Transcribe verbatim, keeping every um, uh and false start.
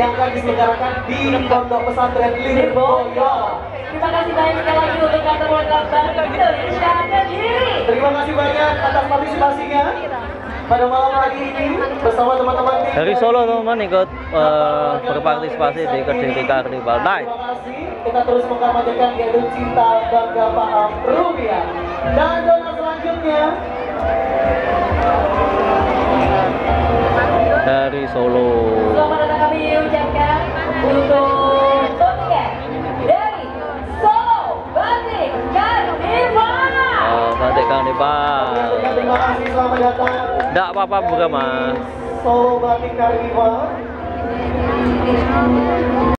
yang akan diselenggarakan di Pondok Pesantren Lirboyo. Terima kasih banyak sekali lagi untuk kantor wakil Bank Indonesia Kediri. Terima kasih banyak atas partisipasinya pada malam hari ini bersama teman-teman dari Solo teman-teman ikut uh, berpartisipasi di Kediri Carnival Night. Terima kasih. Kita terus mengkampanyekan yaitu cinta bangga paham rupiah. Dan donor selanjutnya dari Solo. Selamat datang kami ucapkan untuk kontingen dari Solo Batik Carnival. Oh, Batik Carnival. Terima kasih, selamat datang. Enggak apa-apa bukan mas. Solo Batik Carnival.